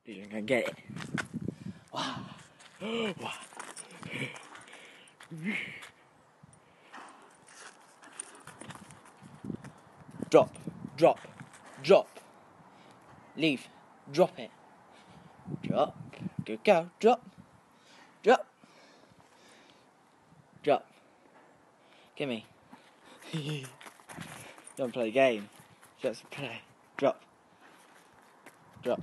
You're gonna get it. Wow. Wow. Drop, drop, drop. Leave, drop it. Drop, good girl, drop, drop, drop. Gimme. Don't play a game, just play. Drop, drop.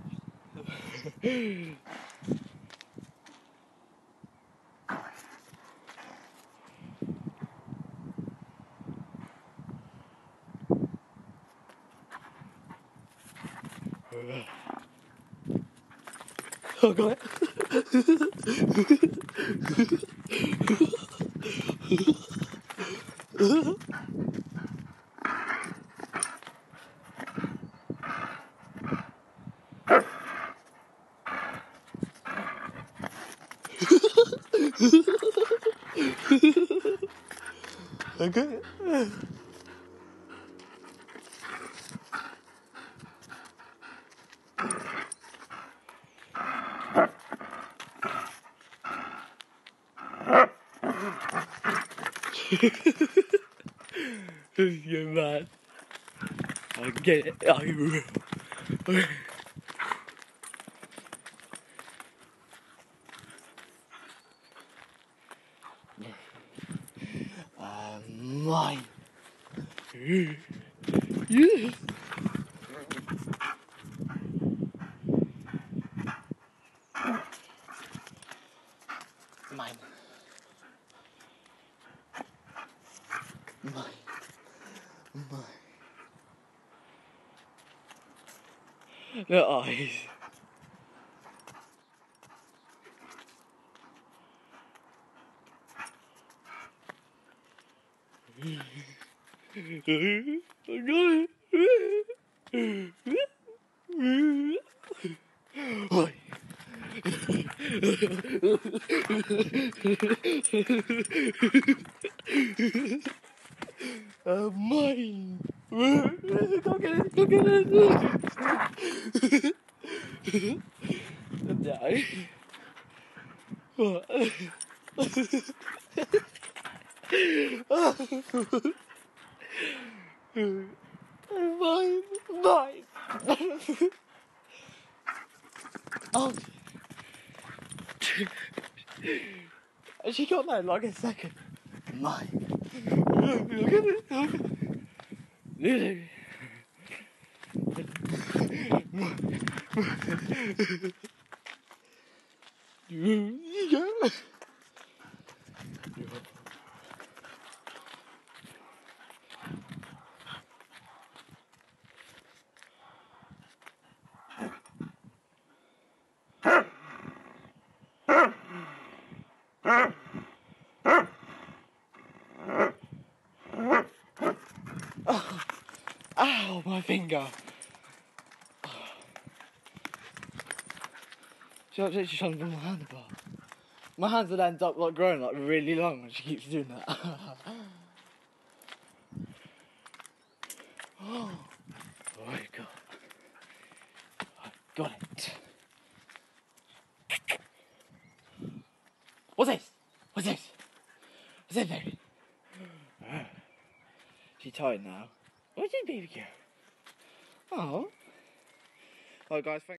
Oh, got it. Okay. You're mad. I get it. I will. Mine. Yes. Mine. Mine. Mine. The eyes. I got it. Oi. Mine. Go get it. Go get it. Die. What? Mine. Mine. Oh. She got that in like a second. Mine. Look at it. You go. Oh, ow, my finger. She's actually trying to pull my hand apart. My hands will end up like growing like really long when she keeps doing that. Oh my god. I got it. What's this? What's this? What's this, baby? She's tired now. Where's this baby girl? Oh. Alright guys, thanks.